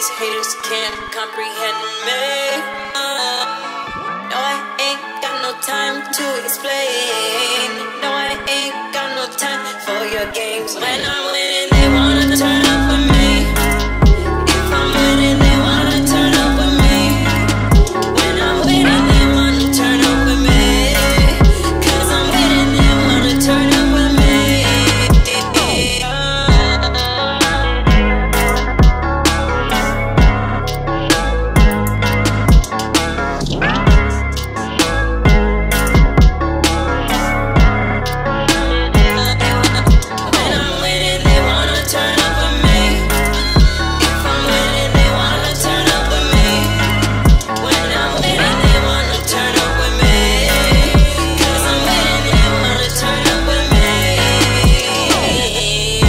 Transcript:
these haters can't comprehend me. No, I ain't got no time to explain. No, I ain't got no time for your games. When I'm